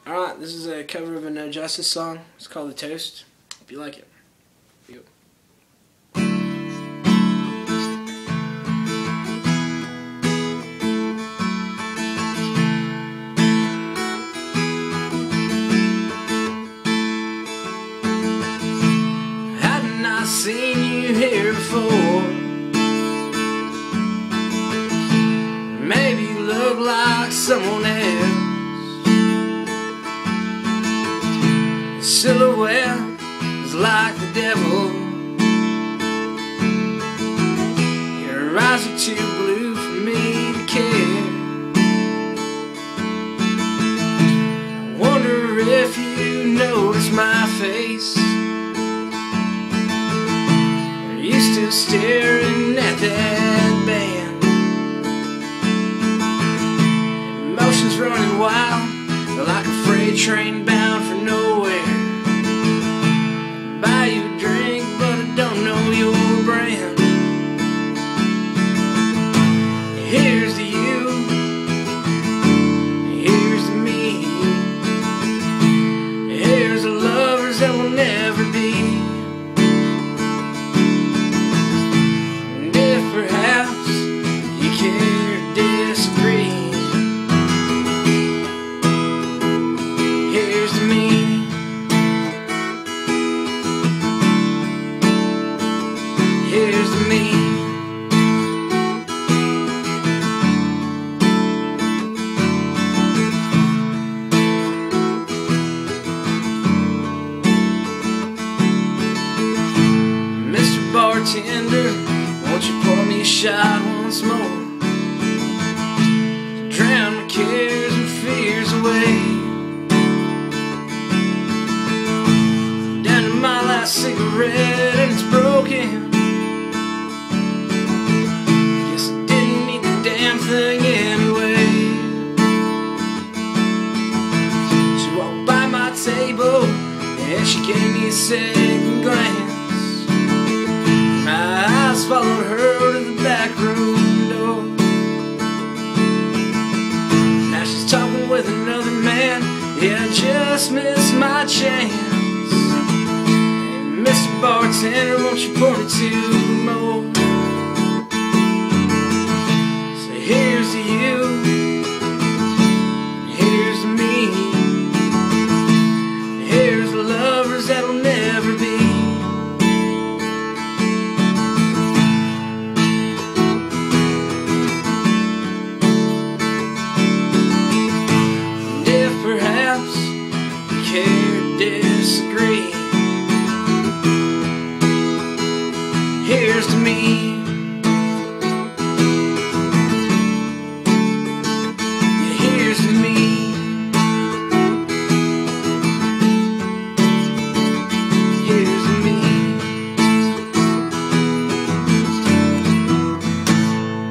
Alright, this is a cover of a No Justice song. It's called The Toast. Hope you like it. Here you go. Hadn't I seen you here before? Maybe you look like someone else. Silhouette is like the devil. Your eyes are too blue for me to care. I wonder if you notice my face. Are you still staring at that band? Emotions running wild like a freight train bound for nowhere. Buy you a drink, but I don't know your brand. Here's to you, here's to me, here's to lovers that will never be. And if perhaps you care to disagree, here's to me. Here's to me. Mr. Bartender, won't you pour me a shot once more? Drown my cares and fears away. Down to my last cigarette and it's broken. Thing anyway. She walked by my table and she gave me a second glance. My eyes followed her to the back room door. Now she's talking with another man. Yeah, I just missed my chance. And Mr. Bartender, won't you pour me two more? Here's to you, here's to me, here's to lovers that'll never be. And if perhaps you care to disagree, here's to me.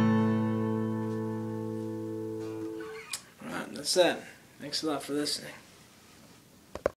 That's that. Thanks a lot for listening.